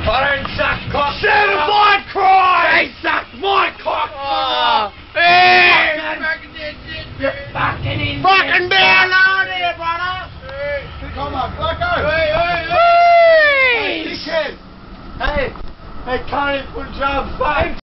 I don't suck cock. Certified crime! They sucked my cock. Oh, hey! You're fucking in. Fucking down on here, brother! Come on, Flacco! Hey! Hey, dickhead! Hey, can't even put a job, fuck!